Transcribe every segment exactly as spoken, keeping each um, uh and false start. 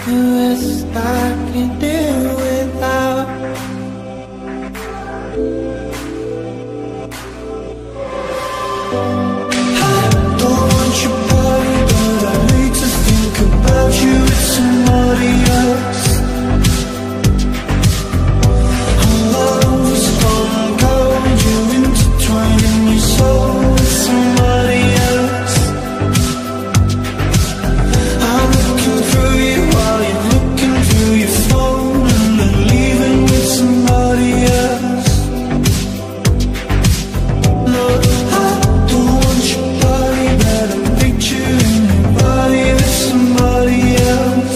The rest I can do without. I don't want your body, but I hate to think about you with somebody else. Our love was gone cold, you intertwining your soul with somebody else. I'm looking through you while you're looking through your phone, and then leaving with somebody else. No, I don't want your body, but I'm picturing your body with somebody else.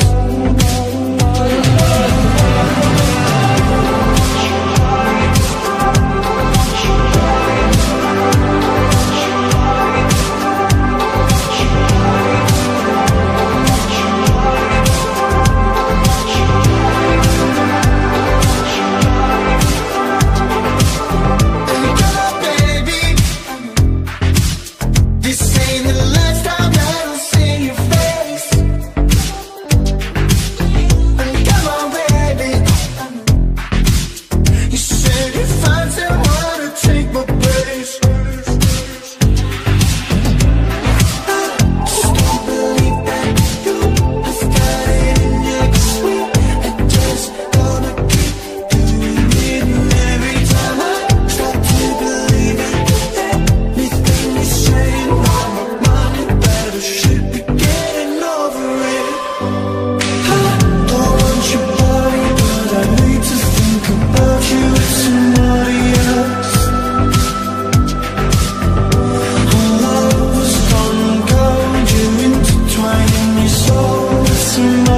Somebody